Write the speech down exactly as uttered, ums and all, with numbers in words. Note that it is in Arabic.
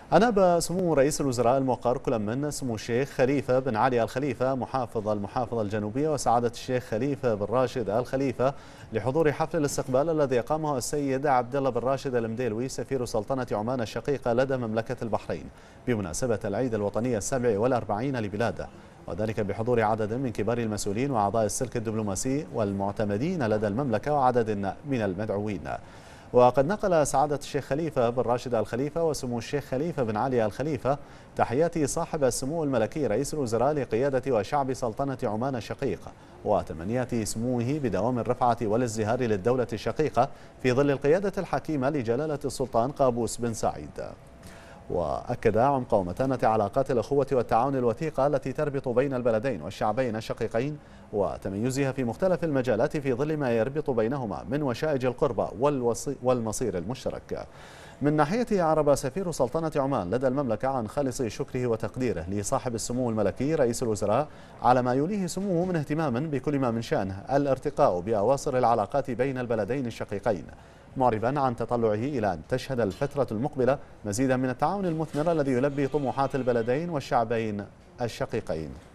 أناب سمو رئيس الوزراء الموقر كل من سمو الشيخ خليفة بن علي آل خليفة محافظ المحافظة الجنوبية وسعادة الشيخ خليفة بن راشد آل خليفة لحضور حفل الاستقبال الذي أقامه السيد عبد الله بن راشد المديلوي سفير سلطنة عمان الشقيقة لدى مملكة البحرين بمناسبة العيد الوطني السابع والأربعين لبلاده، وذلك بحضور عدد من كبار المسؤولين وأعضاء السلك الدبلوماسي والمعتمدين لدى المملكة وعدد من المدعوين. وقد نقل سعادة الشيخ خليفة بن راشد آل خليفة وسمو الشيخ خليفة بن علي آل خليفة تحيات صاحب السمو الملكي رئيس الوزراء لقيادة وشعب سلطنة عمان الشقيقة، وتمنيات سموه بدوام الرفعة والازدهار للدولة الشقيقة في ظل القيادة الحكيمة لجلالة السلطان قابوس بن سعيد. وأكد عمق ومتانة علاقات الأخوة والتعاون الوثيقة التي تربط بين البلدين والشعبين الشقيقين وتميزها في مختلف المجالات في ظل ما يربط بينهما من وشائج القربة والمصير المشترك. من ناحيته عرب سفير سلطنة عمان لدى المملكة عن خالص شكره وتقديره لصاحب السمو الملكي رئيس الوزراء على ما يوليه سموه من اهتمام بكل ما من شأنه الارتقاء بأواصر العلاقات بين البلدين الشقيقين، معربا عن تطلعه إلى أن تشهد الفترة المقبلة مزيدا من التعاون المثمر الذي يلبي طموحات البلدين والشعبين الشقيقين.